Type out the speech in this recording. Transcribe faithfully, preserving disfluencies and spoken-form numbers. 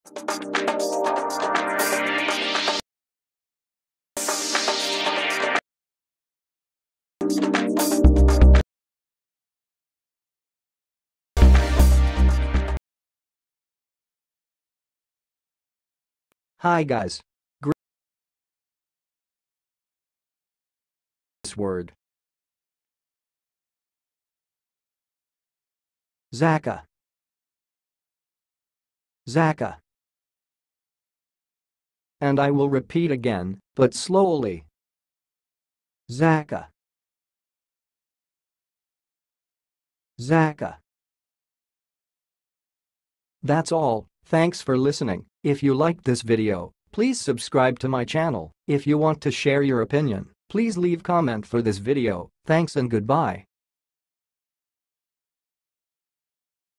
Hi guys. Great word. Zacca. Zacca. And I will repeat again, but slowly. Zacca. Zacca. That's all. Thanks for listening. If you liked this video, please subscribe to my channel. If you want to share your opinion, please leave comment for this video. Thanks and goodbye.